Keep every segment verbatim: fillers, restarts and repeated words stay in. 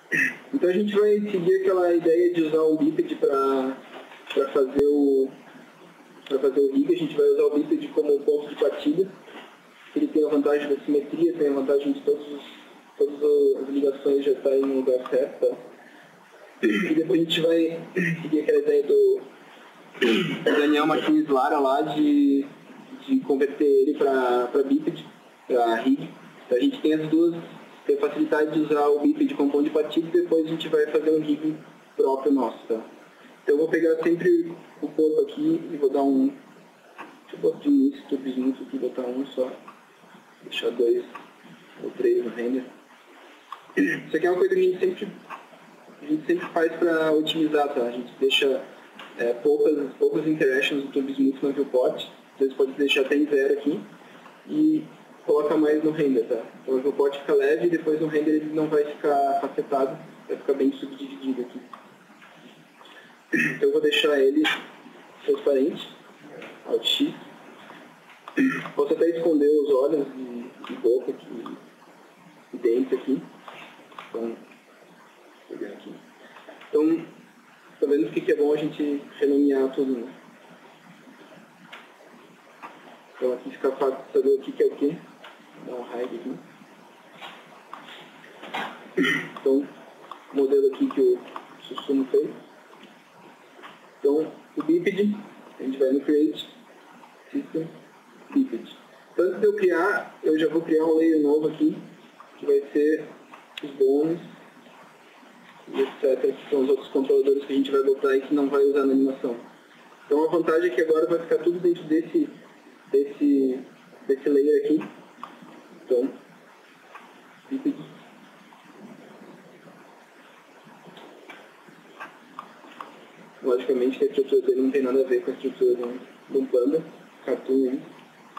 Então a gente vai seguir aquela ideia de usar um bípede para fazer o para fazer o rig. A gente vai usar o bípede como ponto de partida. Ele tem a vantagem da simetria, tem a vantagem de todos os, todas as ligações já estarem no lugar certo. Tá? E depois a gente vai seguir aquela ideia do Daniel Martins Lara lá de, de converter ele para bípede, para rig. Então a gente tem as duas, tem a facilidade de usar o bípede como ponto de partida e depois a gente vai fazer um rig próprio nosso. Tá? Então eu vou pegar sempre o corpo aqui e vou dar um... Deixa eu botar esse tubezinho aqui, botar um só. Deixar dois ou três no render. Isso aqui é uma coisa que a gente sempre, a gente sempre faz para otimizar, tá? A gente deixa é, poucas, poucas interactions do TubeSmooth no viewport. Vocês podem deixar até em zero aqui e coloca mais no render, tá? Então o viewport fica leve e depois no render ele não vai ficar afetado, vai ficar bem subdividido aqui. Então eu vou deixar ele transparente, Alt X. Posso até esconder os olhos e, e boca aqui, e dentes aqui. Então, vou pegar aqui. Então, tá vendo o que é bom a gente renomear tudo, né? Então aqui fica fácil de saber o que é o que. Vou dar um hide aqui. Então, o modelo aqui que o Susumu fez. Então, o bípede, a gente vai no Create, System, bípede. Então, antes de eu criar, eu já vou criar um layer novo aqui, que vai ser os bônus, etcétera, que são os outros controladores que a gente vai botar e que não vai usar na animação. Então, a vantagem é que agora vai ficar tudo dentro desse, desse, desse layer aqui. Então, bípede. Logicamente que a estrutura dele não tem nada a ver com a estrutura de um, de um panda, cartoon aí.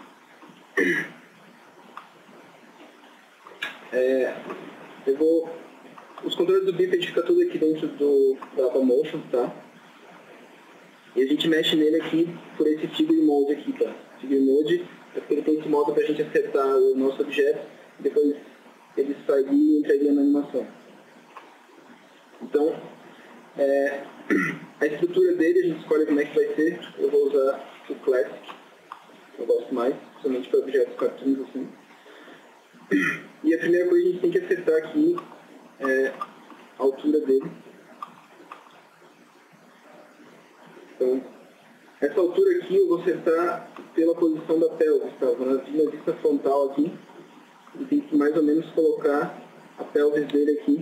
É, eu vou, os controles do bípede ficam tudo aqui dentro do Data Motion, tá? E a gente mexe nele aqui por esse Figure Mode aqui, tá? Figure Mode é porque ele tem esse modo para a gente acertar o nosso objeto e depois ele sairia e entraria na animação. Então, é, a estrutura dele a gente escolhe como é que vai ser. Eu vou usar o Classic, eu gosto mais, somente para objetos cartoons assim. E a primeira coisa a gente tem que acertar aqui é a altura dele. Então, essa altura aqui eu vou acertar pela posição da pelvis, tá? Vou na vista frontal aqui e tem que mais ou menos colocar a pelvis dele aqui.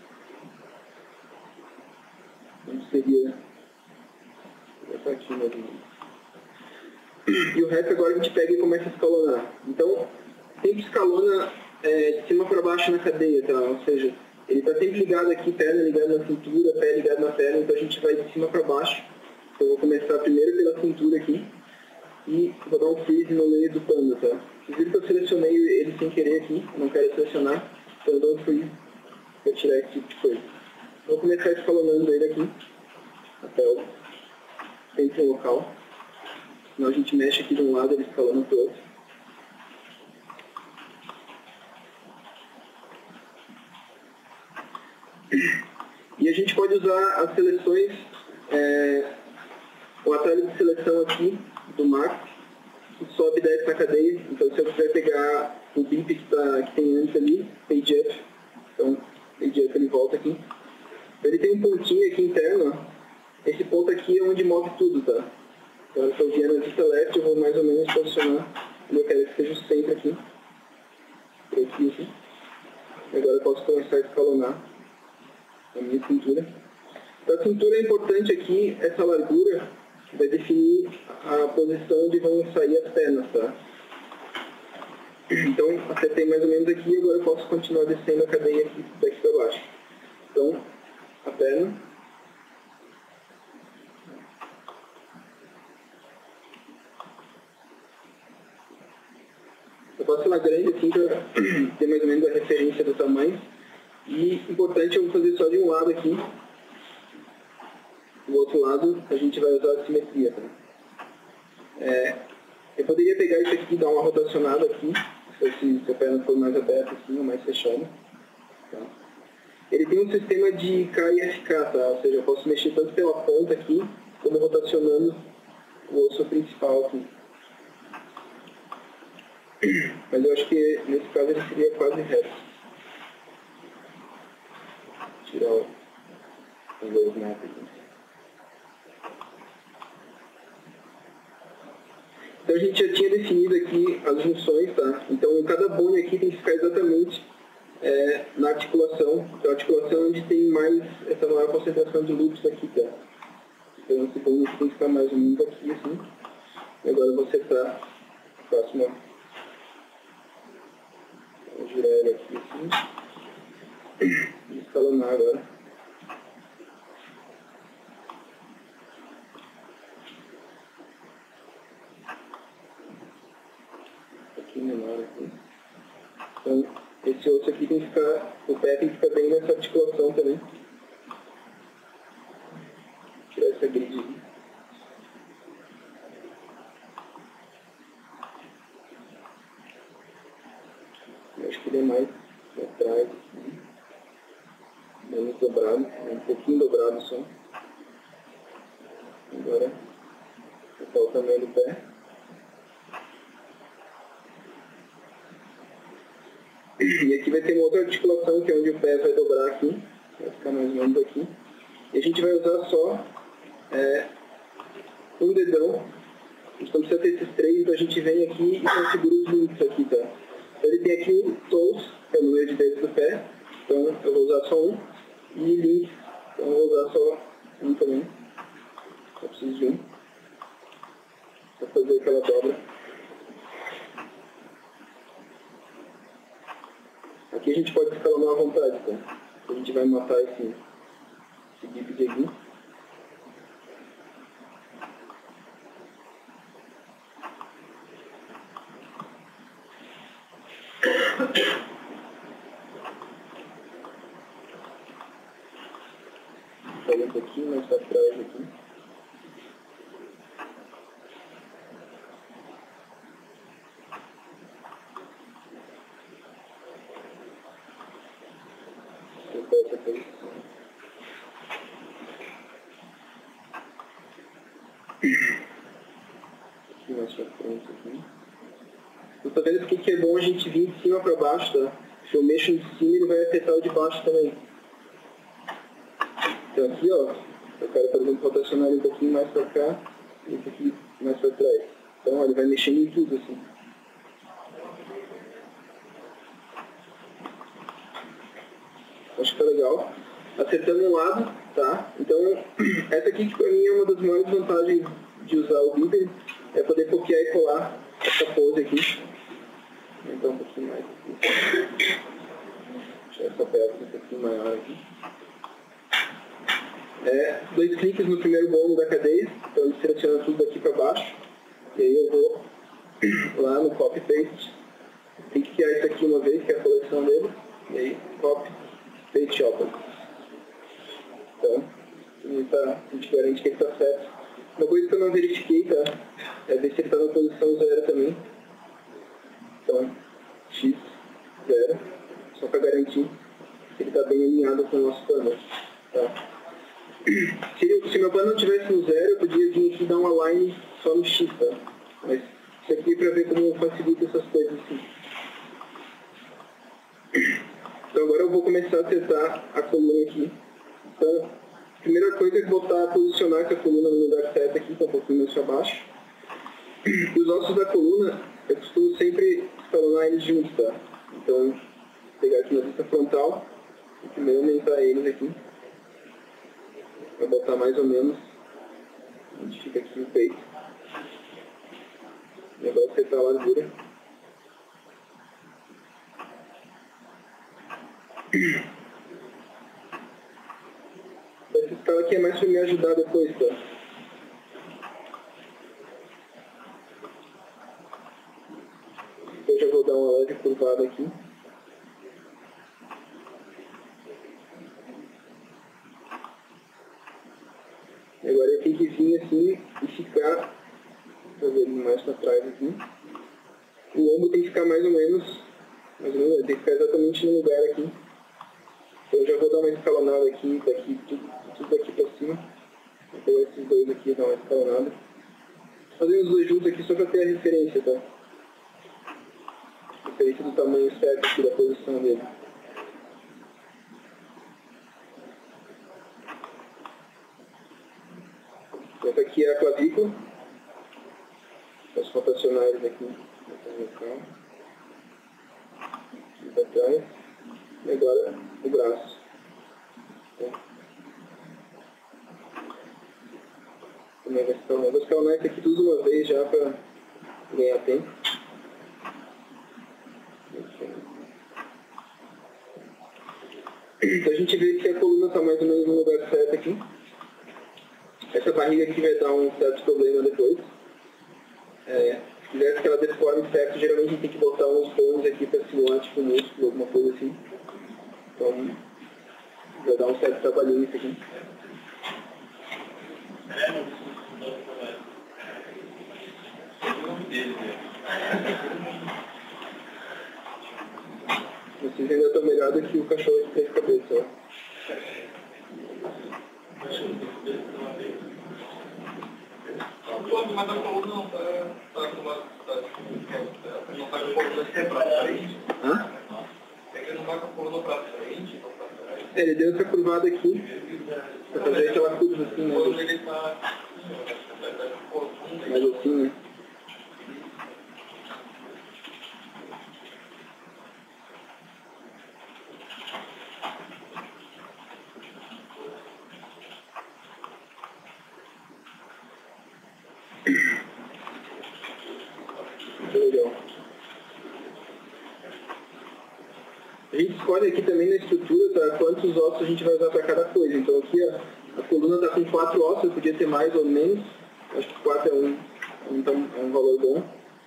Onde seria essa aqui, né? E o resto agora a gente pega e começa a escalonar. Então, sempre escalona é, de cima para baixo na cadeia, tá? Ou seja, ele está sempre ligado aqui, perna ligada na cintura, pé ligado na perna, então a gente vai de cima para baixo. Então eu vou começar primeiro pela cintura aqui e vou dar um freeze no layer do panda, tá? Vocês viram que eu selecionei ele sem querer aqui, não quero selecionar, então eu dou um freeze para tirar esse tipo de coisa. Vou começar escalonando ele aqui, até o centro local. Senão a gente mexe aqui de um lado, ele escalona para o outro. E a gente pode usar as seleções, é, o atalho de seleção aqui do Max, que sobe e desce na cadeia. Então se eu quiser pegar o bip que, tá, que tem antes ali, page up, então page up ele volta aqui. Ele tem um pontinho aqui interno, ó. Esse ponto aqui é onde move tudo, tá? Então se eu vier na vista leste, eu vou mais ou menos posicionar, eu quero que seja o centro aqui. Aqui, aqui. Agora eu posso começar a escalonar a minha cintura. Então a cintura é importante aqui, essa largura vai definir a posição onde vão sair as pernas, tá? Então acertei mais ou menos aqui, agora eu posso continuar descendo a cadeia aqui, daqui para baixo. Então, a perna. Eu posso ela grande assim para ter mais ou menos a referência do tamanho. E importante eu vou fazer só de um lado aqui. Do outro lado a gente vai usar a simetria. Tá? É, eu poderia pegar isso aqui e dar uma rotacionada aqui, se, se a perna for mais aberta assim ou mais fechada. Tá? Ele tem tem um sistema de K e F K, tá? Ou seja, eu posso mexer tanto pela ponta aqui, como rotacionando o osso principal aqui. Mas eu acho que nesse caso ele seria quase reto. Tirar o o snap aqui. Então a gente já tinha definido aqui as junções, tá? Então cada bone aqui tem que ficar exatamente é, na articulação. Então a articulação é onde tem mais, essa maior concentração de loops aqui, tá? Então esse bone aqui tem que ficar mais ou menos aqui, assim. E agora eu vou acertar a próxima. Vou girar ele aqui, assim. E escalonar agora. Menor aqui. Então, esse osso aqui tem que ficar, o pé tem que ficar bem nessa articulação também. Tirar essa grid aqui. Eu acho que ele é mais atrás, assim. Menos dobrado, um pouquinho dobrado só. Agora, vou botar o tamanho do pé. E aqui vai ter uma outra articulação, que é onde o pé vai dobrar aqui, vai ficar mais ou menos aqui. E a gente vai usar só é, um dedão, a gente não precisa ter esses três, então a gente vem aqui e configura os links aqui, tá? Então ele tem aqui o toes, que é o número de dedos do pé, então eu vou usar só um, e links, então eu vou usar só um também, só preciso de um, para fazer aquela dobra. Aqui a gente pode escalonar à vontade, tá? A gente vai matar esse, esse bípede aqui. Sair um pouquinho mais para trás aqui. Essa posição. Aqui mais pra frente aqui. Eu tô vendo que é bom a gente vir de cima para baixo, tá? Se eu mexo de cima, ele vai afetar o de baixo também. Então aqui, ó, eu quero, por exemplo, rotacionar ele um pouquinho mais para cá e esse aqui mais para trás. Então, ó, ele vai mexendo em tudo, assim. Acho que tá legal. Acertando um lado, tá? Então, essa aqui que pra mim é uma das maiores vantagens de usar o bípede, é poder copiar e colar essa pose aqui. Então um pouquinho mais aqui. Deixa essa peça um pouquinho maior aqui. É, dois cliques no primeiro bônus da cadeia, então ele seleciona tudo daqui para baixo. E aí eu vou lá no copy paste. Tem que criar isso aqui uma vez, que é a coleção dele. E aí, copy, paste open. Então, ele tá, a gente garante que ele está certo. Uma coisa que eu não verifiquei, tá? É ver se ele está na posição zero também. Então, X, zero. Só para garantir que ele está bem alinhado com o nosso plano. Tá? Se, ele, se meu plano não estivesse no zero, eu podia vir aqui e dar um align só no X, tá? Mas isso aqui é para ver como facilita essas coisas assim. Então agora eu vou começar a acertar a coluna aqui. Então, a primeira coisa é botar, posicionar essa coluna no lugar certo aqui, tá um pouquinho mais para baixo. E os ossos da coluna, eu costumo sempre escalonar eles juntos, tá? Então, vou pegar aqui na vista frontal e primeiro aumentar eles aqui. Vou botar mais ou menos onde fica aqui o peito. E agora acertar a largura. Essa escala aqui é mais para me ajudar depois, tá? Eu já vou dar uma leve curvada aqui. E agora eu tenho que vir assim e ficar, vou ver mais para trás aqui. O ombro tem que ficar mais ou menos, mais ou menos, tem que ficar exatamente no lugar aqui Então eu já vou dar uma escalonada aqui, daqui, tudo, tudo daqui para cima. Vou pegar esses dois aqui e dar uma escalonada. Fazer os dois juntos aqui só para ter a referência, tá? Referência do tamanho certo aqui da posição dele. Essa aqui é a clavícula. Posso rotacionar eles aqui. Aqui para trás. E agora o braço. Também vai escalonar. Vou escalonar isso aqui tudo uma vez já para ganhar tempo. Então a gente vê que a coluna está mais ou menos no lugar certo aqui. Essa barriga aqui vai dar um certo problema depois. É, se quiser que ela deforme certo, geralmente a gente tem que botar uns bônus aqui para simular tipo músculo, alguma coisa assim. Então vai dar um certo trabalhinho isso aqui. Vocês ainda estão melhor do que o cachorro de três cabeças, ó. Mas a coluna não está não está com a coluna sempre para frente. Hã? É que não está com a coluna para frente, não para trás. É, ele deu essa curvada aqui, para fazer aquela curva assim, né? Quando ele está Mais assim, né? Muito legal. A gente escolhe aqui também na estrutura, tá, quantos ossos a gente vai usar para cada coisa. Então aqui a, a coluna está com quatro ossos, podia ter mais ou menos. Acho que quatro é um, então, é um valor bom.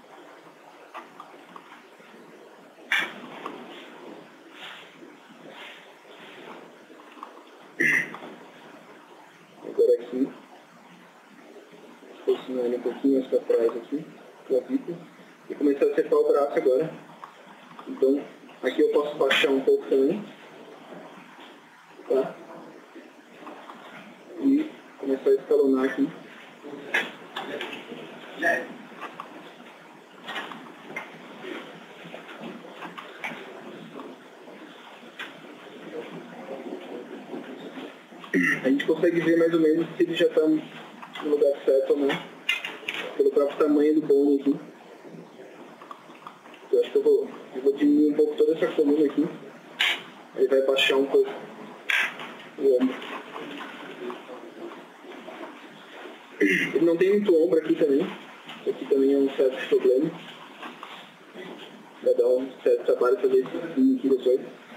Agora aqui, posicionar ele um pouquinho mais para trás aqui, clavícula, e começar a acertar o braço agora. Então, aqui eu posso baixar um pouco também, tá? E começar a escalonar aqui. A gente consegue ver mais ou menos se ele já está no lugar certo ou não, pelo próprio tamanho do bone aqui. Eu acho que eu vou, eu vou diminuir um pouco toda essa coluna aqui, aí vai baixar um pouco o ombro. Ele não tem muito ombro aqui também, isso aqui também é um certo problema. Vai dar um certo trabalho fazer esse aqui depois.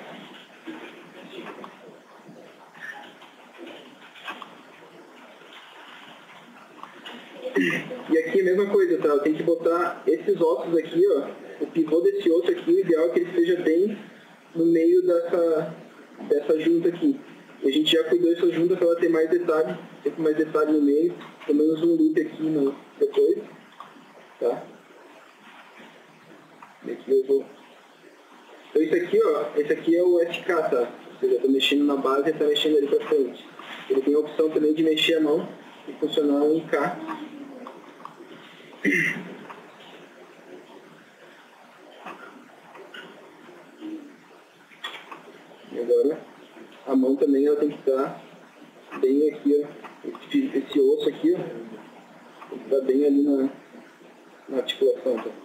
E aqui a mesma coisa, tá? Eu tenho que botar esses ossos aqui, ó, o pivô desse osso aqui, o ideal é que ele esteja bem no meio dessa, dessa junta aqui. E a gente já cuidou dessa junta para ela ter mais detalhe, ter mais detalhe no meio, pelo menos um loop aqui no, depois, tá? E aqui eu vou... Então isso aqui, ó, esse aqui é o S K, tá? Ou seja, eu tô mexendo na base e tá mexendo ali pra frente. Ele tem a opção também de mexer a mão e funcionar em K. E agora a mão também ela tem que estar bem aqui, ó, esse, esse osso aqui, ó, tem que estar bem ali na, na articulação, tá?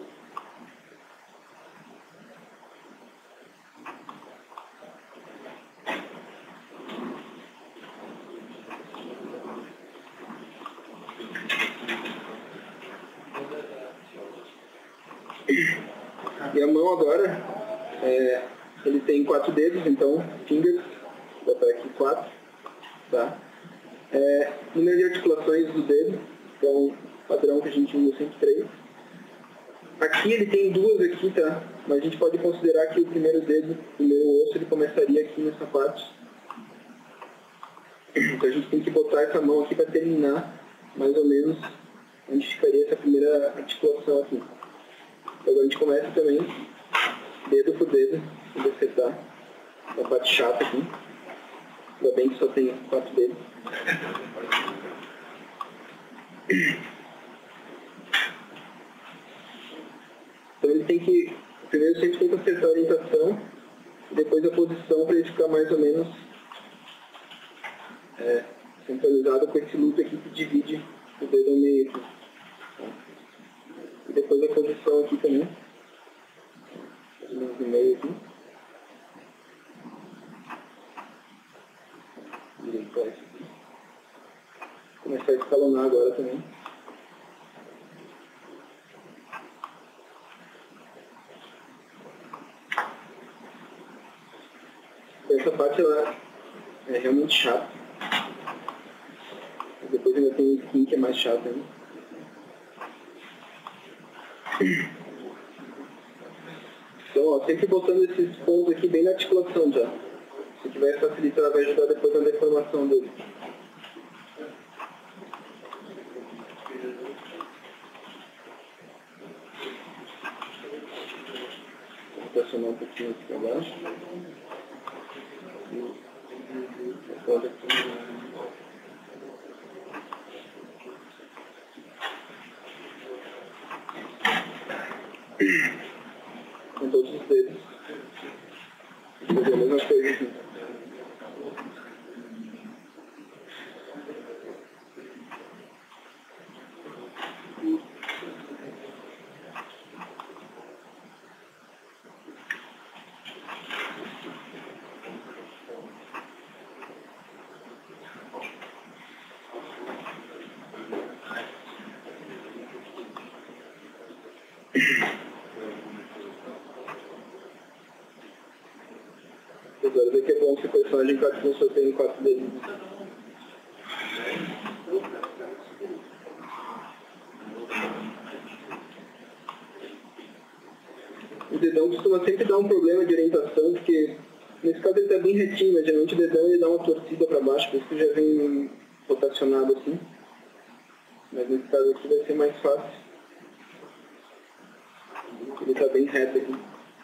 E a mão agora, é, ele tem quatro dedos, então, fingers, vou botar aqui quatro, tá? É, número de articulações do dedo, então, padrão que a gente usa sempre três. Aqui ele tem duas aqui, tá? Mas a gente pode considerar que o primeiro dedo, o primeiro osso, ele começaria aqui nessa parte. Então a gente tem que botar essa mão aqui para terminar, mais ou menos, onde ficaria essa primeira articulação aqui. Então agora a gente começa também, dedo por dedo, vamos acertar a parte chata aqui. Ainda bem que só tem quatro dedos. Então ele tem que, primeiro sempre tem que acertar a orientação e depois a posição para ele ficar mais ou menos é, centralizado com esse loop aqui que divide o dedo ao meio aqui. E depois a posição aqui também. No meio aqui. Começar a escalonar agora também. Essa parte ela é realmente chata. Depois ainda tem o skin que é mais chato ainda. Então, ó, sempre botando esses pontos aqui bem na articulação já. Se tiver facilitar, vai ajudar depois na deformação dele. Vou pressionar um pouquinho aqui para baixo. Pode aqui. Com todos os dedos. Fazer a mesma coisa aqui. Agora daqui é bom que o personagem cartoon só tem quatro dedos. O dedão costuma sempre dar um problema de orientação, porque nesse caso ele está bem retinho, mas geralmente o dedão ele dá uma torcida para baixo, por isso que já vem rotacionado assim. Mas nesse caso aqui vai ser mais fácil. Ele está bem reto aqui.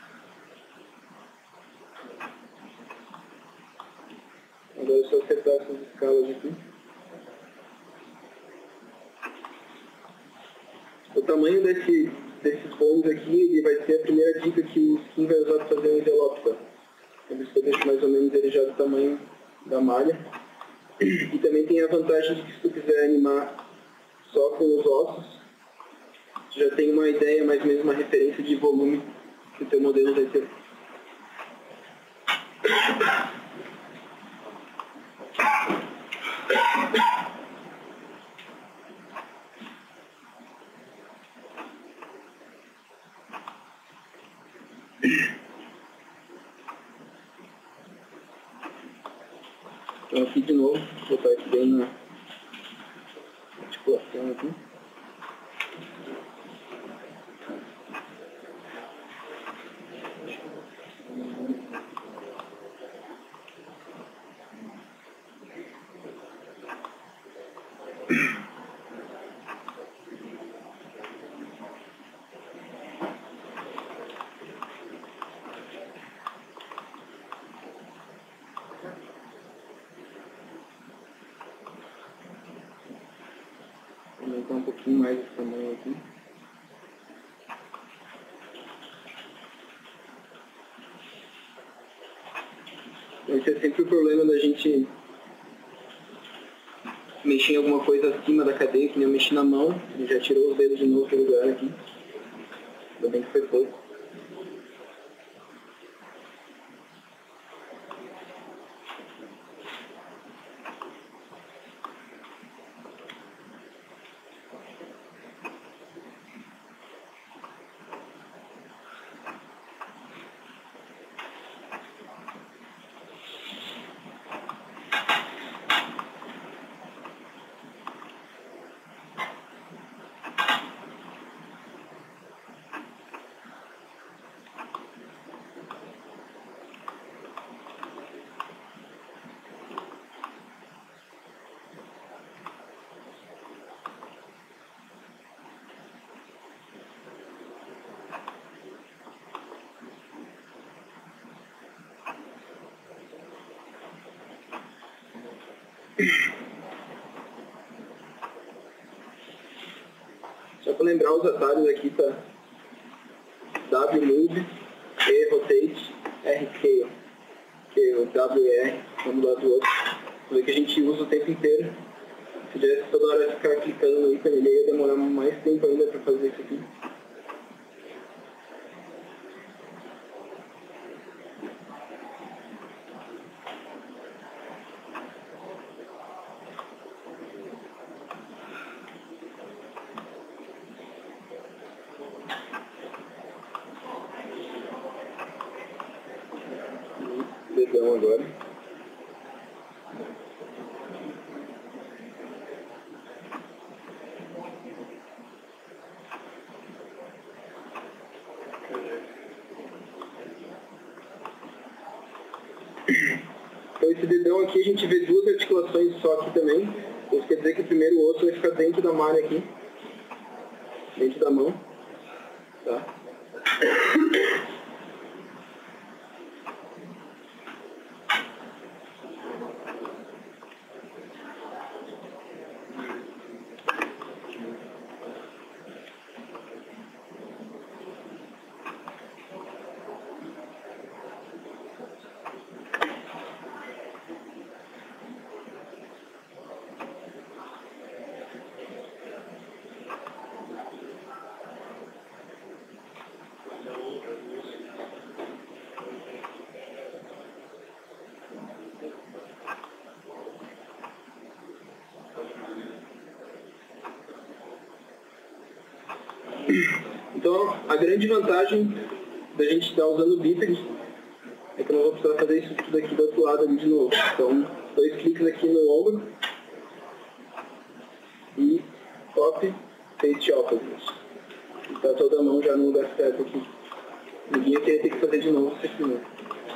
Agora é só acertar essas escalas aqui. O tamanho desse, desses bônus aqui, ele vai ser a primeira dica que o skin vai usar para fazer um envelope. Tá? Por isso que eu deixo mais ou menos ele já do tamanho da malha. E também tem a vantagem de que se tu quiser animar só com os ossos, tu já tem uma ideia, mais ou menos uma referência de volume que o teu modelo vai ter. Então aqui de novo, vou botar aqui bem na articulação aqui. Vou aumentar um pouquinho mais esse tamanho aqui. Esse é sempre o problema da gente mexer em alguma coisa acima da cadeia, que nem eu mexi na mão, ele já tirou os dedos de novo do lugar aqui. Ainda bem que foi pouco. Só para lembrar os atalhos aqui, tá? W move, E rotate, R scale, que o W e R, um do lado do outro. Isso que a gente usa o tempo inteiro. Se tivesse toda hora ficar clicando no ícone, ele ia demorar mais tempo ainda para fazer isso aqui. Dedão agora. Então esse dedão aqui a gente vê duas articulações só aqui também. Isso quer dizer que o primeiro osso vai ficar dentro da malha aqui. Dentro da mão. Tá? Então, a grande vantagem da gente estar usando o bípede é que eu não vou precisar fazer isso tudo aqui do outro lado ali de novo. Então, dois cliques aqui no ombro e top, face opposite. Está toda a mão já no lugar certo aqui. Ninguém ia querer ter que fazer de novo isso aqui, né?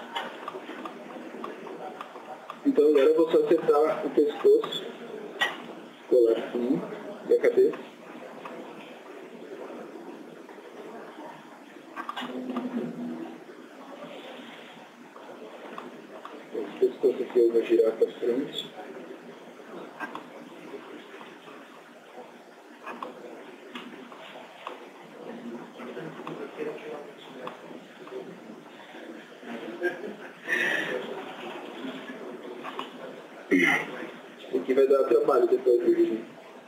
Então agora eu vou só acertar o pescoço, colar assim, e a cabeça. Esse pescoço aqui eu vou girar para frente. Isso aqui vai dar trabalho depois do vídeo.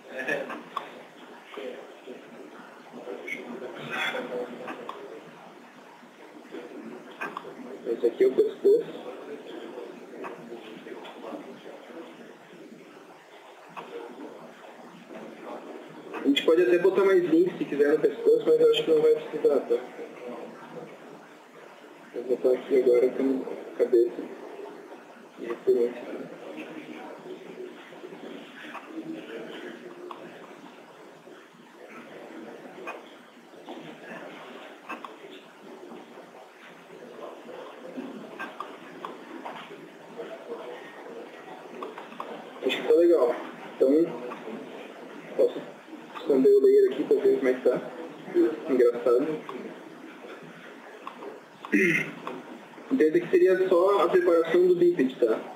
Esse aqui é o pescoço. A gente pode até botar mais links se quiser no pescoço, mas eu acho que não vai precisar, tá? Vou botar aqui agora com a cabeça de referência. Acho que tá legal. Então, posso esconder o layer aqui para ver como é que tá. Engraçado. Então, esse aqui seria só a preparação do bípede, tá?